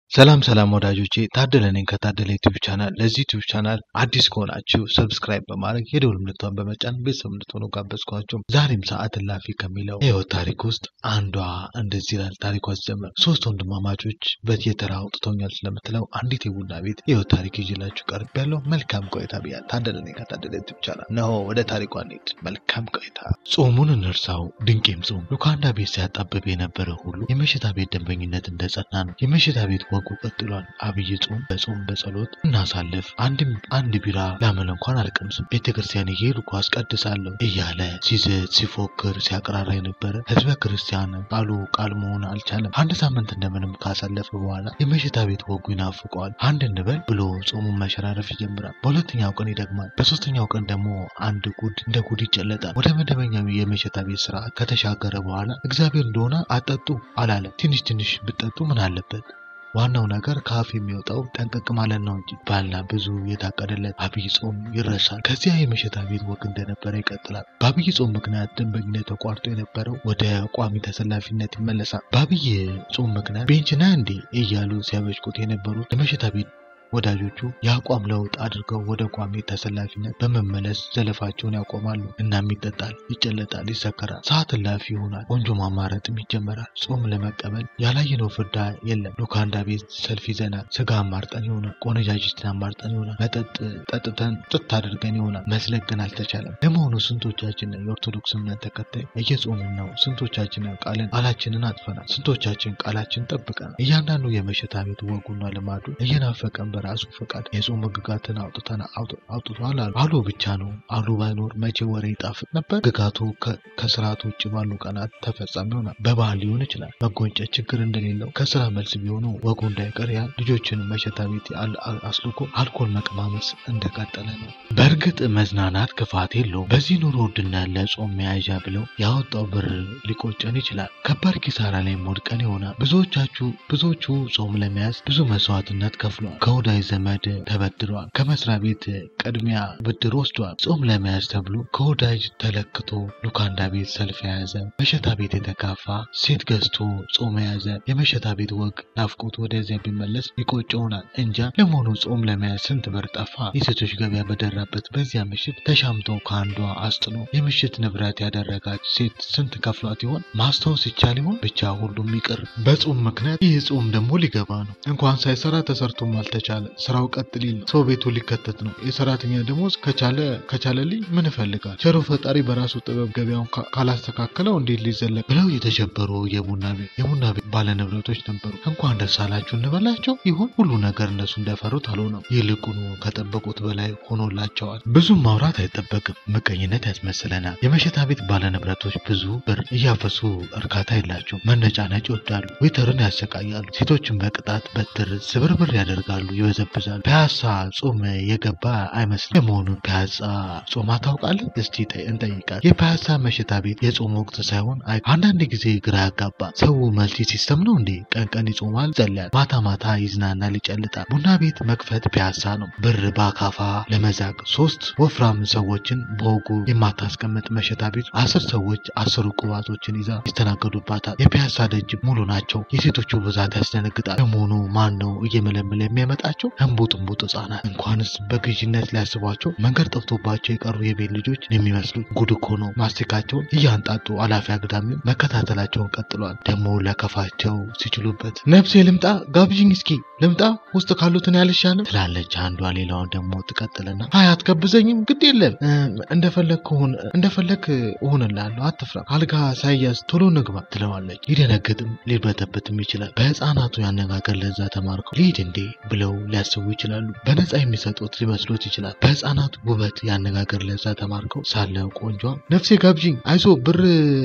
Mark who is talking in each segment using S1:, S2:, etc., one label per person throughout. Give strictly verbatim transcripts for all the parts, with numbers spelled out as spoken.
S1: ሰላም ሰላም ወዳጆቼ ታደለ ነኝ ከታደለ ዩቲዩብ ቻናል። ለዚህ ዩቲዩብ ቻናል አዲስ ከሆናችሁ ሰብስክራይብ በማድረግ የደወል ምልክቱን በመጫን ቤተሰብ እንድትሆኑ ጋበዝኳችሁ። ዛሬም ሰዓት እላፊ ከሚለው የህይወት ታሪክ ውስጥ አንዷ እንደዚህ ይላል ታሪኳ ሲጀምር። ሶስት ወንድማማቾች በየተራ አውጥተውኛል ስለምትለው አንዲት የቡና ቤት የህይወት ታሪክ ይዤላችሁ ቀርቤያለሁ። መልካም ቆይታ ብያለሁ። ታደለ ነኝ ከታደለ ዩቲዩብ ቻናል። ነው ወደ ታሪኳ እንሂድ። መልካም ቆይታ። ጾሙን እንርሳው። ድንቄም ጾም ሉካንዳ ቤት ሲያጣብብ የነበረ ሁሉ የመሸታ ቤት ደንበኝነት እንደጸና ነው። የመሸታ ቤት ወጉ ቀጥሏል። አብይ ጾም በጾም በጸሎት እናሳልፍ። አንድም አንድ ቢራ ላመለ እንኳን አልቀምስም። ቤተክርስቲያን እየሄድኩ አስቀድሳለሁ እያለ ሲዘት ሲፎክር ሲያቀራራ የነበረ ህዝበ ክርስቲያን ቃሉ ቃል መሆን አልቻለም። አንድ ሳምንት እንደምንም ካሳለፈ በኋላ የመሸታ ቤት ወጉ ይናፍቀዋል። አንድ እንበል ብሎ ጾሙን መሸራረፍ ይጀምራል። በሁለተኛው ቀን ይደግማል። በሶስተኛው ቀን ደግሞ አንድ ጉድ እንደ ጉድ ይጨለጣል። ወደ መደበኛው የመሸታ ቤት ስርዓት ከተሻገረ በኋላ እግዚአብሔር እንደሆነ አጠጡ አላለም። ትንሽ ትንሽ ብጠጡ ምን አለበት? ዋናው ነገር ካፍ የሚወጣው ጠንቀቅ ማለት ነው እንጂ ባልና ብዙ የታቀደለት አብይ ጾም ይረሳል። ከዚያ የመሸታ ቤት ወግ እንደነበረ ይቀጥላል። በአብይ ጾም ምክንያት ደንበኝነት ተቋርጦ የነበረው ወደ ቋሚ ተሰላፊነት ይመለሳል። በአብይ ጾም ምክንያት ቤንችና እንዴ እያሉ ሲያበሽቁት የነበሩት የመሸታ ቤት ወዳጆቹ የአቋም ለውጥ አድርገው ወደ ቋሚ ተሰላፊነት በመመለስ ዘለፋቸውን ያቆማሉ። እናም ይጠጣል፣ ይጨለጣል፣ ይሰከራል፣ ሰዓት እላፊ ይሆናል። ቆንጆ ማማረጥም ይጀመራል። ጾም ለመቀበል ያላየነው ፍርዳ የለም። ሉካንዳ ቤት ሰልፍ ይዘናል። ስጋ አማርጠን ይሆናል፣ ቆነጃጅትን አማርጠን ይሆናል፣ መጠጥ ጠጥተን ጥት አድርገን ይሆናል። መስለቅ ግን አልተቻለም። ለመሆኑ ስንቶቻችን የኦርቶዶክስ እምነት ተከታይ እየጾምን ነው? ስንቶቻችን ቃልን ቃላችንን አጥፈናል? ስንቶቻችን ቃላችን ጠብቀናል? እያንዳንዱ የመሸታ ቤት ወጉና ልማዱ እየናፈቀን በራሱ ፈቃድ የጾም ህግጋትን አውጥተን አውጥቷል አሉ አሉ ብቻ ነው። አሉ ባይኖር መቼ ወሬ ይጣፍጥ ነበር። ህግጋቱ ከስርዓት ውጭ ባሉ ቀናት ተፈጻሚ ይሆናል። በባህል ሊሆን ይችላል። መጎንጨት ችግር እንደሌለው ከስራ መልስ ቢሆኑ ወጉ እንዳይቀር ያ ልጆችን መሸታ ቤት አስልኮ አልኮል መቀማመስ እንደቀጠለ ነው። በእርግጥ መዝናናት ክፋት የለውም። በዚህ ኑሮ ውድነት ለጾም መያዣ ብለው ያወጣው ብር ሊቆጨን ይችላል። ከባድ ኪሳራ ላይ ወድቀን ይሆናል። ብዙዎቻችሁ ብዙዎቹ ጾም ለመያዝ ብዙ መስዋዕትነት ከፍለዋል። ከወዳጅ ዘመድ ተበድሯል። ከመስሪያ ቤት ቅድሚያ ብድር ወስዷል። ጾም ለመያዝ ተብሎ ከወዳጅ ተለክቶ ሉካንዳ ቤት ሰልፍ የያዘ መሸታ ቤት የተካፋ ሴት ገዝቶ ጾም የያዘ የመሸታ ቤት ወግ ናፍቆት ወደዚያ ቢመለስ ይቆጨውናል። እንጃ ለመሆኑ ጾም ለመያዝ ስንት ብር ጠፋ? የሴቶች ገበያ በደራበት በዚያ ምሽት ተሻምቶ ከአንዷ አስጥኖ የምሽት ንብረት ያደረጋች ሴት ስንት ከፍሏት ይሆን? ማስታወስ ይቻል ይሆን? ብቻ ሁሉም ይቅር በጾም ምክንያት። ይህ ጾም ደግሞ ሊገባ ነው። እንኳን ሳይሰራ ተሰርቶም አልተቻለ። ስራው ቀጥል ይል ሰው ቤቱ ሊከተት ነው። የሰራተኛ ደሞዝ ከቻለ ከቻለልኝ ምን ፈልጋል? ቸሩ ፈጣሪ በራሱ ጥበብ ገበያውን ካላስተካከለው እንዴት ሊዘለቅ ብለው የተሸበሩ የቡና ቤት የቡና ቤት ባለ ንብረቶች ነበሩ። እንኳን ደስ አላችሁ እንበላቸው ይሆን? ሁሉ ነገር እነሱ እንደፈሩት አልሆነም። ይልቁኑ ከጠበቁት በላይ ሆኖላቸዋል። ብዙም ማውራት አይጠበቅም። ምቀኝነት ያስመስለናል። የመሸታ ቤት ባለ ንብረቶች ብዙ ብር እያፈሱ እርካታ የላቸው። መነጫነጭ ይወዳሉ። ዌተርን ያሰቃያሉ። ሴቶችን በቅጣት በትር ስብርብር ያደርጋሉ፣ ይበዘብዛሉ። ፒያሳ ጾም የገባ አይመስልም። ለመሆኑ ፒያሳ ጾም ታውቃለህ? እስቲ እንጠይቃለን። የፒያሳ መሸታ ቤት የጾም ወቅት ሳይሆን አንዳንድ ጊዜ ግራ ያጋባል። ሰው መልቲ ሲስተም ነው እንዴ? ቀን ቀን ይጾማል፣ ይጸልያል፣ ማታ ማታ ይዝናናል፣ ይጨልጣል። ቡና ቤት መክፈት ፒያሳ ነው። ብር ባካፋ ለመዛቅ ሶስት ወፍራም ሰዎችን በወጉ የማታስቀምጥ መሸታ ቤት አስር ሰዎች አስሩ ቁባቶችን ይዛ ይስተናገዱባታል። የፒያሳ ደጅ ሙሉ ናቸው። የሴቶቹ ብዛት ያስደነግጣል። ለመሆኑ ማን ነው እየመለመለ የሚያመጣቸው? እንቡጥ እንቡጥ ህጻናት እንኳንስ በግዥነት ሊያስቧቸው መንገድ ጠፍቶባቸው የቀሩ የቤት ልጆች የሚመስሉት። ጉድ እኮ ነው። ማስቲካቸውን እያንጣጡ አላፊ አግዳሚ መከታተላቸውን ቀጥሏል። ደግሞ ለከፋቸው ሲችሉበት ነፍሴ ልምጣ ጋብዥኝ እስኪ ልምጣ ውስጥ ካሉትን ያልሻለም ትላለች አንዷ። ሌላውን ደግሞ ትቀጥልና አይ አትጋብዘኝም፣ ግድ የለም እንደፈለክ ሆነ እንደፈለክ እሆንልሃለሁ፣ አትፍራ፣ አልጋ ሳይያዝ ቶሎ ንግባ ትለዋለች። ሊደነግጥም ሊበተበትም ይችላል። በህፃናቱ ያነጋገር ለዛ ተማርከው ሊድ እንዴ ብለው ሊያስቡ ይችላሉ። በነፃ የሚሰጡት ሊመስሉት ይችላል። በህፃናት ውበት ያነጋገር ለዛ ተማርከው ሳለ ቆንጆ ነፍሴ ጋብዥኝ አይዞ ብር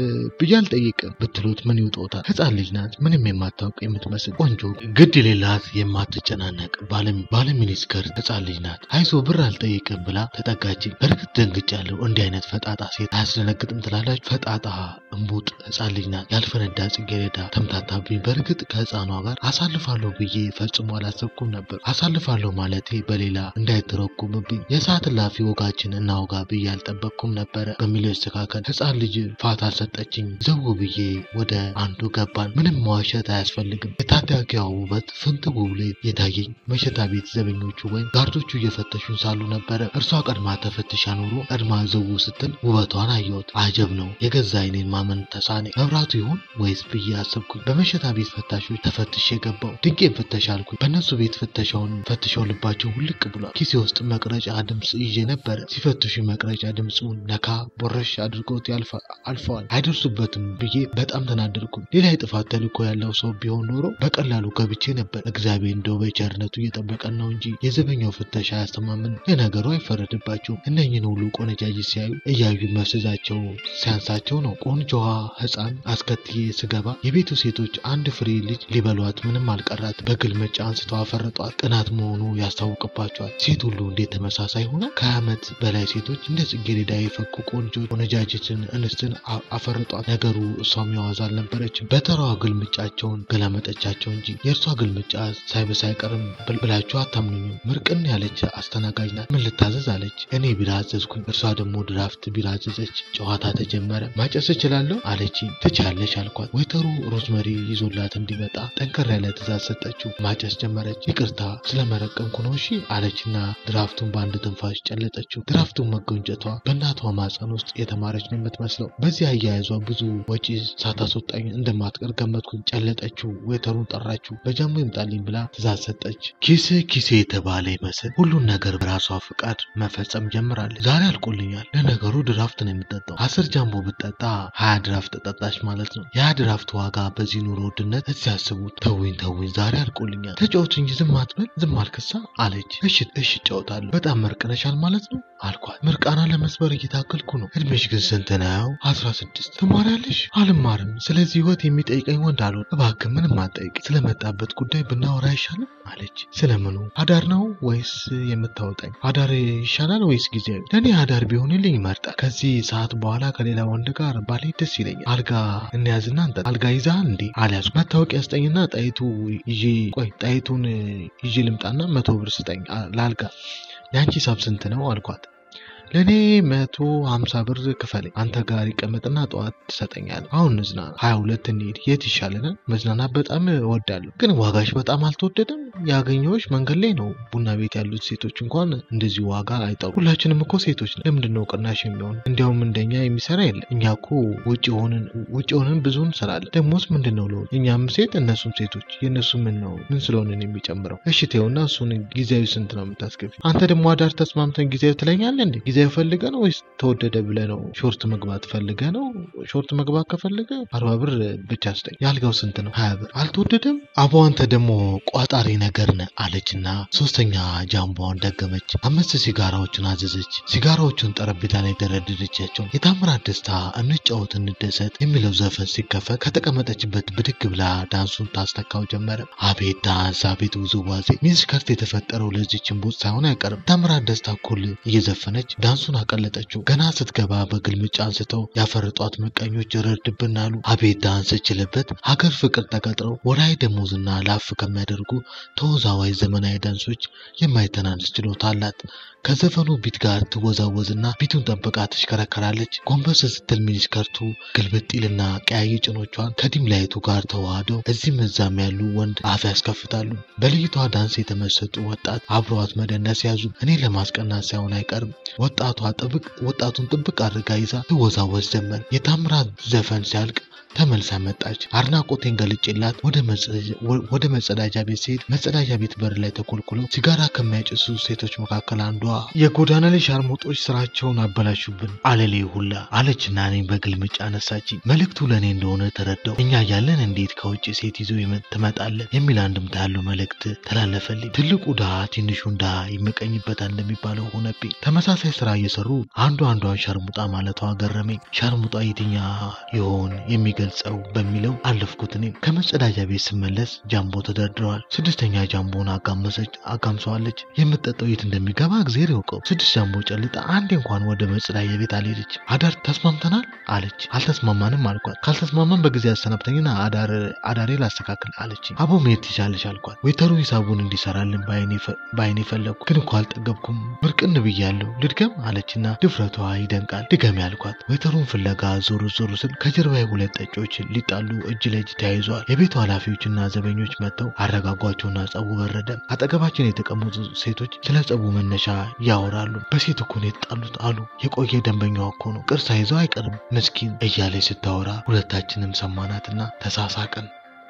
S1: ብዬ አልጠይቅም ብትሉት ምን ይውጦታል? ህፃን ልጅ ናት፣ ምንም የማታውቅ የምትመስል ቆንጆ ግድ የሌላት የማትጨናነቅ ባለም ባለም ሚኒስከር ህፃን ልጅ ናት። አይዞ ብር አልጠይቅም ብላ ተጠጋችኝ። በርግጥ ደንግጫለሁ። እንዲህ አይነት ፈጣጣ ሴት አያስደነግጥም ትላላችሁ? ፈጣጣ እንቡጥ ህፃን ልጅ ናት። ያልፈነዳ ጽጌረዳ ተምታታብኝ። በርግጥ ከህፃኗ ጋር አሳልፋለሁ ብዬ ፈጽሞ አላሰብኩም ነበር። አሳልፋለሁ ማለቴ በሌላ እንዳይተረጎምብኝ የሰዓት እላፊ ወጋችን እናውጋ ብዬ አልጠበቅኩም ነበር በሚለው ይስተካከል። ህፃን ልጅ ፋታ ሰጠችኝ። ዘው ብዬ ወደ አንዱ ገባን። ምንም መዋሸት አያስፈልግም። የታዳጊዋ ውበት ፍንትው ብሎ የታየኝ መሸታ ቤት ዘበኞቹ ወይም ጋርዶቹ እየፈተሹን ሳሉ ነበረ። እርሷ ቀድማ ተፈትሻ ኖሮ ቀድማ ዘው ስትል ውበቷን አየሁት። አጀብ ነው። የገዛ አይኔን ማመን ተሳነኝ። መብራቱ ይሁን ወይስ ብዬ አሰብኩኝ። በመሸታ ቤት ፈታሾች ተፈትሼ ገባው። ድንቄን ፍተሻ አልኩኝ። በእነሱ ቤት ፍተሻውን ፈትሸው ልባቸው ውልቅ ብሏል። ኪሴ ውስጥ መቅረጫ ድምፅ ይዤ ነበረ። ሲፈትሹ መቅረጫ ድምፁን ነካ ቦረሽ አድርገውት አልፈዋል። አይደርሱበትም ብዬ በጣም ተናደድኩ። ሌላ የጥፋት ተልእኮ ያለው ሰው ቢሆን ኖሮ በቀላሉ ገብቼ ነበር። እግዚአብሔር እንደው በቸርነቱ እየጠበቀን ነው እንጂ የዘበኛው ፍተሻ ያስተማምን። ለነገሩ አይፈረድባቸው። እነኝን ሁሉ ቆነጃጅት ሲያዩ እያዩ መፍዘዛቸው ሲያንሳቸው ነው። ቆንጆዋ ሕፃን አስከትዬ ስገባ የቤቱ ሴቶች አንድ ፍሬ ልጅ ሊበሏት ምንም አልቀራት። በግልምጫ አንስተው አፈረጧት። ቅናት መሆኑ ያስታውቅባቸዋል። ሴት ሁሉ እንዴት ተመሳሳይ ሆነ? ከዓመት በላይ ሴቶች እንደ ጽጌረዳ የፈኩ ቆንጆ ቆነጃጅትን እንስትን አፈረጧት። ነገሩ እሷም የዋዛ አልነበረችም። በተራዋ ግልምጫቸውን ገላመጠቻቸው እንጂ የእርሷ ግልምጫ ሳይበስ አይቀርም ብላችሁ አታምኑኝም። ምርቅን ያለች አስተናጋጅ ናት። ምን ልታዘዝ አለች። እኔ ቢራ አዘዝኩኝ። እርሷ ደግሞ ድራፍት ቢራ አዘዘች። ጨዋታ ተጀመረ። ማጨስ እችላለሁ አለች። ትቻለሽ አልኳት። ወይተሩ ሮዝመሪ ይዞላት እንዲመጣ ጠንከር ያለ ትእዛዝ ሰጠችው። ማጨስ ጀመረች። ይቅርታ ስለመረቀምኩ ነው እሺ አለችና ድራፍቱን በአንድ ትንፋሽ ጨለጠችው። ድራፍቱን መጎንጨቷ በእናቷ ማጸን ውስጥ የተማረች ነው የምትመስለው። በዚህ አያያዟ ብዙ ወጪ ሳታስወጣኝ እንደማትቀር ገመትኩኝ። ጨለጠችው። ወይተሩን ጠራችው። በጃሙ ይምጣልኝ ብላ ትእዛዝ ሰጠች። ኪሴ ኪሴ የተባለ ይመስል ሁሉን ነገር በራሷ ፍቃድ መፈጸም ጀምራለች። ዛሬ አልቆልኛል። ለነገሩ ድራፍት ነው የምጠጣው። አስር ጃምቦ ብጠጣ ሀያ ድራፍት ጠጣች ማለት ነው። ያ ድራፍት ዋጋ በዚህ ኑሮ ውድነት እዚህ ያስቡት። ተውኝ ተውኝ ዛሬ አልቆልኛል። ተጫወቱ እንጂ ዝም አትበል። ዝም አልክሳ አለች። እሺ እሺ እጫወታለሁ። በጣም መርቅነሻል ማለት ነው አልኳት። ምርቃና ለመስበር እየታገልኩ ነው። እድሜሽ ግን ስንት ነው? አስራ ስድስት ትማሪያለሽ? አልማርም። ስለዚህ ህይወት የሚጠይቀኝ ወንድ አልሆን። እባክህ ምንም አትጠይቅ። ስለመጣበት ጉዳይ ብናወራ አይሻልም አለች። ስለምኑ? አዳር ነው ወይስ የምታወጣኝ? አዳር ይሻላል ወይስ ጊዜያዊ? ለእኔ አዳር ቢሆንልኝ ይመርጣል። ከዚህ ሰዓት በኋላ ከሌላ ወንድ ጋር ባሌ ደስ ይለኛል። አልጋ እንያዝና እንጠጣ። አልጋ ይዛል እንዴ? አልያዝኩም። መታወቂያ ስጠኝና ጣይቱ ይዤ ቆይ ጣይቱን ይዤ ልምጣና መቶ ብር ስጠኝ ለአልጋ። ያንቺ ሂሳብ ስንት ነው አልኳት። ለኔ መቶ ሀምሳ ብር ክፈለኝ። አንተ ጋር ይቀመጥና ጠዋት ትሰጠኛለህ። አሁን እንዝናና። ሀያ ሁለት እንሂድ። የት ይሻለናል? መዝናናት በጣም እወዳለሁ፣ ግን ዋጋሽ በጣም አልተወደደም? ያገኘሁሽ መንገድ ላይ ነው። ቡና ቤት ያሉት ሴቶች እንኳን እንደዚህ ዋጋ አይጠሩም። ሁላችንም እኮ ሴቶች ነን። ለምንድን ነው ቅናሽ የሚሆን? እንዲያውም እንደኛ የሚሰራ የለም። እኛ እኮ ውጪ ሆነን ውጪ ሆነን ብዙ እንሰራለን። ደግሞስ ምንድን ነው ለውጥ? እኛም ሴት እነሱም ሴቶች። የእነሱ ምን ነው ምን ስለሆነን የሚጨምረው? እሺ ተውና እሱን ጊዜያዊ ስንት ነው የምታስከፊ? አንተ ደግሞ አዳር ተስማምተን ጊዜያዊ ትለኛለህ እንዴ? ጊዜያዊ ፈልገህ ነው ወይስ ተወደደ ብለህ ነው? ሾርት መግባት ፈልገህ ነው? ሾርት መግባት ከፈለገ አርባ ብር ብቻ ስጠኝ። ያልጋው ስንት ነው? ሀያ ብር። አልተወደደም? አቦ አንተ ደግሞ ቋጣሪ ነገር ነህ አለችና ሶስተኛ ጃምቦን ደገመች። አምስት ሲጋራዎችን አዘዘች። ሲጋራዎቹን ጠረጴዛ ላይ ደረደረቻቸው። የታምራት ደስታ እንጫወት እንደሰት የሚለው ዘፈን ሲከፈት ከተቀመጠችበት ብድግ ብላ ዳንሱን ታስተካው ጀመረ። አቤት ዳንስ፣ አቤት ውዝዋዜ። ሚኒስከርት የተፈጠረው ለዚህ ችንቦት ሳይሆን አይቀርም። ታምራት ደስታ እኩል እየዘፈነች ዳንሱን አቀለጠችው። ገና ስትገባ በግልምጫ አንስተው ያፈረጧት ምቀኞች ረድብን አሉ። አቤት ዳንስ ችልበት። ሀገር ፍቅር ተቀጥረው ወራይ ደሞዝና ላፍ ከሚያደርጉ ተወዛዋይ ዘመናዊ ዳንሶች የማይተናነስ ችሎታ አላት። ከዘፈኑ ቢት ጋር ትወዛወዝና ቢቱን ጠብቃ ትሽከረከራለች። ጎንበስ ስትል ሚኒስከርቱ ግልብጥልና ቀያይ ጭኖቿን ከዲም ላይቱ ጋር ተዋህደው እዚህም እዛም ያሉ ወንድ አፍ ያስከፍታሉ። በልይቷ ዳንስ የተመሰጡ ወጣት አብረዋት መደነስ ያዙ። እኔ ለማስቀናት ሳይሆን አይቀርም። ወጣቷ ጥብቅ ወጣቱን ጥብቅ አድርጋ ይዛ ትወዛወዝ ጀመር። የታምራት ዘፈን ሲያልቅ ተመልሳ መጣች። አድናቆቴን ገልጬላት ወደ መጸዳጃ ቤት ሲሄድ መጸዳጃ ቤት በር ላይ ተኮልኩለው ሲጋራ ከሚያጨሱ ሴቶች መካከል አንዷ የጎዳና ላይ ሻርሙጦች ስራቸውን አበላሹብን አለሌ ሁላ አለችና እኔን በግልምጫ አነሳችኝ። መልእክቱ ለእኔ እንደሆነ ተረዳው። እኛ ያለን እንዴት ከውጭ ሴት ይዞ ትመጣለህ የሚል አንድምታ ያለው መልእክት ተላለፈልኝ። ትልቁ ድሃ ትንሹን ድሃ ይመቀኝበታል እንደሚባለው ሆነብኝ። ተመሳሳይ ስራ እየሰሩ አንዱ አንዷን ሻርሙጣ ማለቷ ገረመኝ። ሻርሙጣ የትኛ ይሆን የሚገ ገልጸው በሚለው አለፍኩት። እኔም ከመጸዳጃ ቤት ስመለስ ጃምቦ ተደርድረዋል። ስድስተኛ ጃምቦን አጋመሰች አጋምሰዋለች። የምትጠጣው የት እንደሚገባ እግዚአብሔር ያውቀው። ስድስት ጃምቦ ጨልጣ አንዴ እንኳን ወደ መጸዳጃ ቤት አልሄደች። አዳር ተስማምተናል አለች። አልተስማማንም አልኳት። ካልተስማማን በጊዜ አሰናብተኝና አዳር አዳሬ ላስተካክል አለች። አቦ መሄድ ትችላለሽ አልኳት። ወይተሩ ሂሳቡን እንዲሰራልን ባይኔ ፈለኩ፣ ግን እኮ አልጠገብኩም። ምርቅን ብያለሁ ልድገም አለችና ድፍረቷ ይደንቃል። ድገም ያልኳት። ወይተሩን ፍለጋ ዞር ዞር ስል ከጀርባዬ ሁለት ጠጅ እጮች ሊጣሉ እጅ ለእጅ ተያይዘዋል። የቤቱ ኃላፊዎችና ዘበኞች መጥተው አረጋጓቸውና ጸቡ በረደ። አጠገባችን የተቀመጡ ሴቶች ስለ ጸቡ መነሻ ያወራሉ። በሴት እኮ ነው የተጣሉት አሉ። የቆየ ደንበኛዋ እኮ ነው ቅርሳ ይዘው አይቀርም ምስኪን እያለች ስታወራ ሁለታችንም ሰማናትና ተሳሳቅን።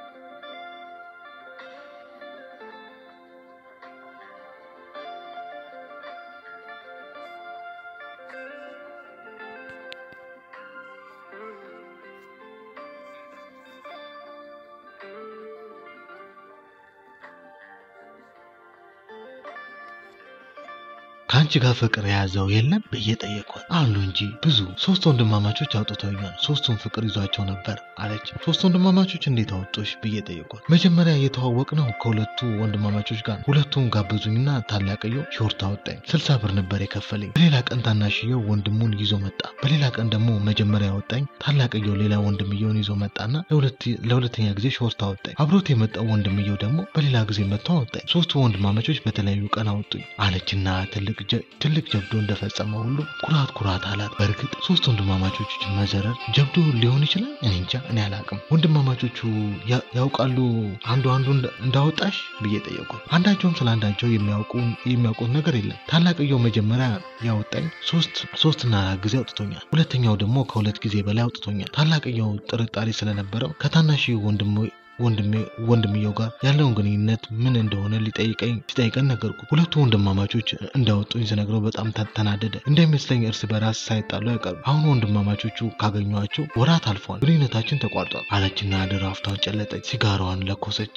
S1: ካንቺ ጋር ፍቅር ያዘው የለም በየጠየቋት አሉ እንጂ ብዙ ሶስት ወንድማማቾች አውጥተውኛል ሶስቱም ፍቅር ይዟቸው ነበር አለች። ሶስት ወንድማማቾች እንዴት አወጡሽ በየጠየቋት መጀመሪያ የተዋወቅነው ከሁለቱ ወንድማማቾች ጋር ሁለቱም ጋበዙኝና ታላቀየው ሾርት አወጣኝ ስልሳ ብር ነበር የከፈለኝ። በሌላ ቀን ታናሽየው ወንድሙን ይዞ መጣ። በሌላ ቀን ደግሞ መጀመሪያ አወጣኝ ታላቀየው ሌላ ወንድምየውን ይዞ መጣና ለሁለት ለሁለተኛ ጊዜ ሾርት አወጣኝ። አብሮት የመጣው ወንድምየው ደግሞ በሌላ ጊዜ መጥቶ አወጣኝ። ሶስቱ ወንድማማቾች በተለያዩ ቀን አወጡኝ አለችና ትልቅ ትልቅ ጀብዶ እንደፈጸመ ሁሉ ኩራት ኩራት አላት። በርግጥ ሶስት ወንድማማቾች መዘረር ጀብዶ ሊሆን ይችላል እኔ እንጃ እኔ አላቅም። ወንድማማቾቹ ያውቃሉ አንዱ አንዱ እንዳወጣሽ በየጠየቋት አንዳቸውም ስለ አንዳቸው የሚያውቁ የሚያውቁት ነገር የለም። ታላቀየው መጀመሪያ ያወጣኝ ሶስት ሶስትና አራት ጊዜ አውጥቶኛል። ሁለተኛው ደግሞ ከሁለት ጊዜ በላይ አውጥቶኛል። ታላቀየው ጥርጣሬ ስለነበረው ከታናሽየው ወንድሙ ወንድሜ ወንድምየው ጋር ያለውን ግንኙነት ምን እንደሆነ ሊጠይቀኝ ሲጠይቀን ነገርኩት። ሁለቱ ወንድማማቾች እንዳወጡኝ ስነግረው በጣም ተናደደ። እንደሚመስለኝ እርስ በራስ ሳይጣሉ አይቀርም። አሁን ወንድማማቾቹ ካገኘኋቸው ወራት አልፏል። ግንኙነታችን ተቋርጧል አለችና ድራፍቷን ጨለጠች። ሲጋራዋን ለኮሰች።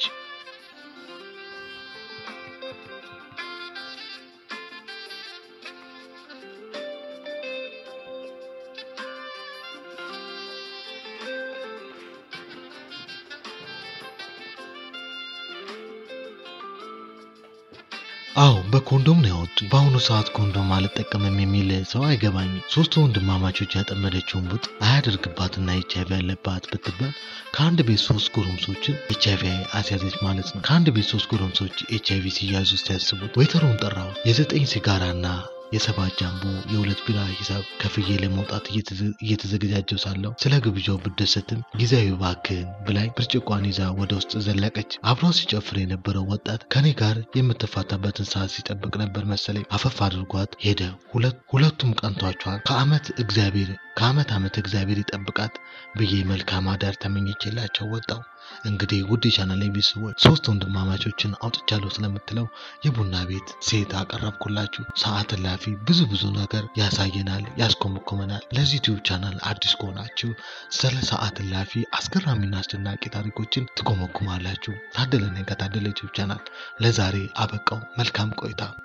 S1: አዎ በኮንዶም ነው ያወጡኝ። በአሁኑ ሰዓት ኮንዶም አልጠቀምም የሚል ሰው አይገባኝም። ሶስቱ ወንድማማቾች ያጠመደችውን ቡጥ አያደርግባትና ኤች አይ ቪ ያለባት ብትባል ከአንድ ቤት ሶስት ጎረምሶችን ኤች አይ ቪ አስያዘች ማለት ነው። ከአንድ ቤት ሶስት ጎረምሶች ኤች አይ ቪ ሲያዙ ሲያስቡት ወይተሩን ጠራው። የዘጠኝ ሲጋራና የሰባት ጃምቦ የሁለት ቢራ ሂሳብ ከፍዬ ለመውጣት እየተዘገጃጀው ሳለው ስለ ግብዣው ብደሰትም ጊዜያዊ ባክን ብላኝ ብርጭቋን ይዛ ወደ ውስጥ ዘለቀች። አብሮ ሲጨፍር የነበረው ወጣት ከኔ ጋር የምትፋታበትን ሰዓት ሲጠብቅ ነበር መሰለኝ። አፈፍ አድርጓት ሄደ። ሁለት ሁለቱም ቀንቷቸዋል። ከአመት እግዚአብሔር ከአመት አመት እግዚአብሔር ይጠብቃት ብዬ መልካም አዳር ተመኝቼላቸው ወጣው። እንግዲህ ውድ ቻናል ላይ ቢስወት ሶስት ወንድማማቾችን አውጥቻለሁ ስለምትለው የቡና ቤት ሴት አቀረብኩላችሁ። ሰዓት ላፊ ብዙ ብዙ ነገር ያሳየናል ያስቆምቆመናል። ለዚህ ዩቲዩብ ቻናል አዲስ ከሆናችሁ ስለ ሰዓት ላፊ አስገራሚና አስደናቂ ታሪኮችን ትቆመቁማላችሁ። ታደለ ነኝ ከታደለ ዩቲዩብ ቻናል። ለዛሬ አበቃው። መልካም ቆይታ።